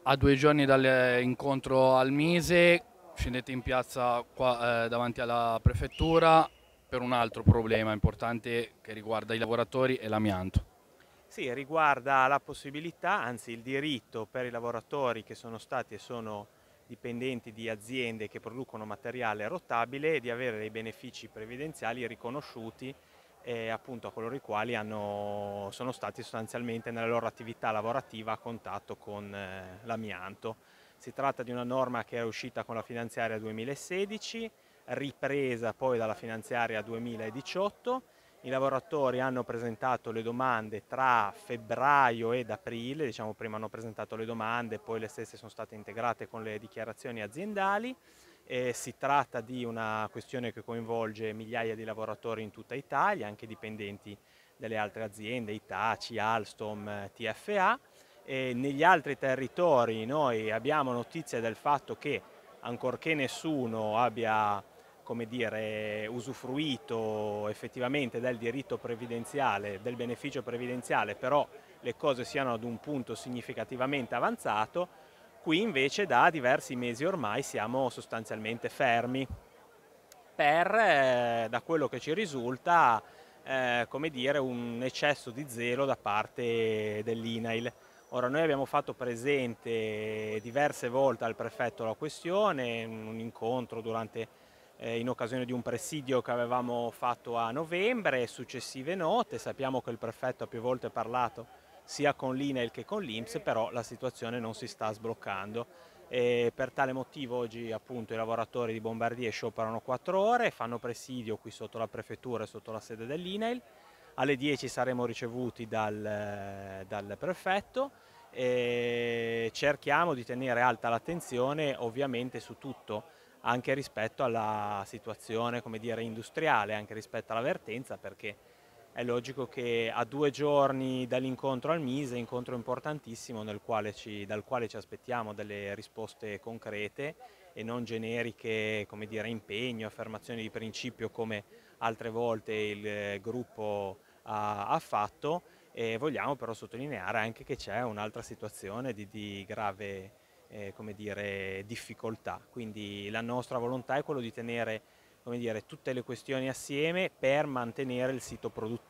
A 2 giorni dall'incontro al Mise scendete in piazza qua, davanti alla prefettura per un altro problema importante che riguarda i lavoratori e l'amianto. Sì, riguarda la possibilità, anzi il diritto per i lavoratori che sono stati e sono dipendenti di aziende che producono materiale rotabile di avere dei benefici previdenziali riconosciuti appunto a coloro i quali sono stati sostanzialmente nella loro attività lavorativa a contatto con l'amianto. Si tratta di una norma che è uscita con la finanziaria 2016, ripresa poi dalla finanziaria 2018. I lavoratori hanno presentato le domande tra febbraio ed aprile, diciamo prima hanno presentato le domande, poi le stesse sono state integrate con le dichiarazioni aziendali. Si tratta di una questione che coinvolge migliaia di lavoratori in tutta Italia, anche dipendenti delle altre aziende, Hitachi, Alstom, TFA. Negli altri territori noi abbiamo notizia del fatto che, ancorché nessuno abbia, come dire, usufruito effettivamente del diritto previdenziale, del beneficio previdenziale, però le cose siano ad un punto significativamente avanzato. Qui invece da diversi mesi ormai siamo sostanzialmente fermi per, da quello che ci risulta, come dire, un eccesso di zelo da parte dell'INAIL. Ora, noi abbiamo fatto presente diverse volte al prefetto la questione, in un incontro in occasione di un presidio che avevamo fatto a novembre e successive note. Sappiamo che il prefetto ha più volte parlato sia con l'INAIL che con l'INPS, però la situazione non si sta sbloccando. E per tale motivo oggi appunto i lavoratori di Bombardier scioperano 4 ore, fanno presidio qui sotto la prefettura e sotto la sede dell'INAIL. Alle 10 saremo ricevuti dal prefetto e cerchiamo di tenere alta l'attenzione ovviamente su tutto, anche rispetto alla situazione, come dire, industriale, anche rispetto alla vertenza, perché è logico che a 2 giorni dall'incontro al Mise, incontro importantissimo dal quale ci aspettiamo delle risposte concrete e non generiche, come dire, impegno, affermazioni di principio come altre volte il gruppo ha fatto. E vogliamo però sottolineare anche che c'è un'altra situazione di grave, come dire, difficoltà. Quindi la nostra volontà è quello di tenere, come dire, tutte le questioni assieme per mantenere il sito produttivo